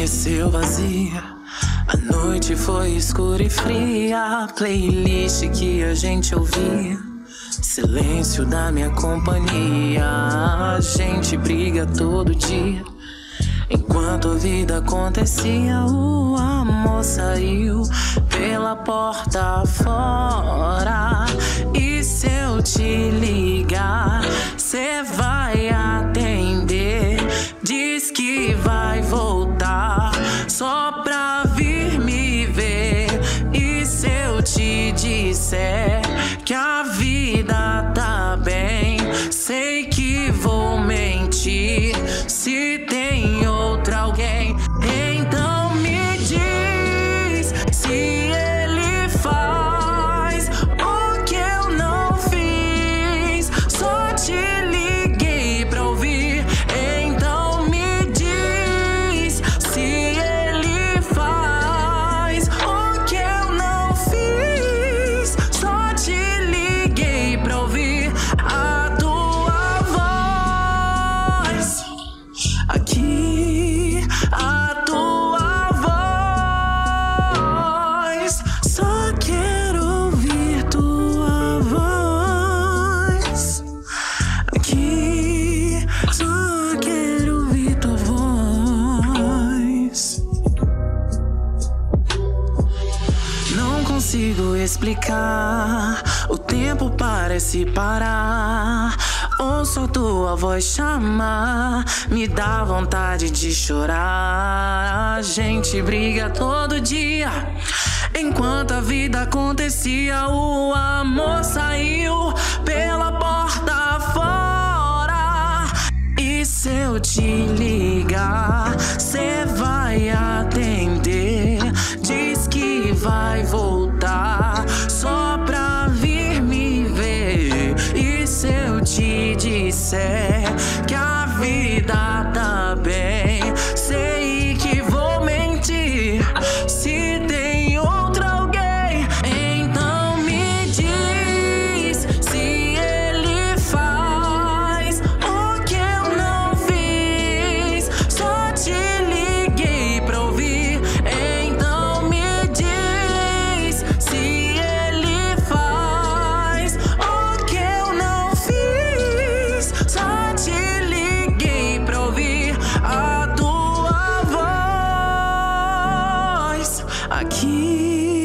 amanheceu vazia, a noite foi escura e fria. A playlist que a gente ouvia, silêncio da minha companhia. A gente briga todo dia, enquanto a vida acontecia. O amor saiu pela porta fora. E se eu te ligar, cê vai atender? Diz que vai voltar só pra vir me ver. E se eu te disser que a vida tá bem, sei que vou mentir. Se tem outra alguém, então me diz se ele faz o que eu não fiz. Só te liguei pra ouvir, então me diz se ele faz o que eu não fiz. Só te liguei pra ouvir a tua voz. Aqui a tua voz. Só quero ouvir tua voz. Aqui só quero ouvir tua voz. Não consigo explicar, o tempo parece parar. Ouço a tua voz chamar, me dá vontade de chorar. A gente briga todo dia, enquanto a vida acontecia. O amor saiu pela porta fora. E se eu te ligar, cê vai atender? Diz que vai voltar só pra vir me ver. E se eu te disser que a vida tá bem, sei que vou mentir. Se tem outra alguém, então me diz se ele faz o que eu não fiz. Só te liguei pra ouvir, então me diz se ele faz o que eu não fiz. Só te liguei pra ouvir a tua voz. Aqui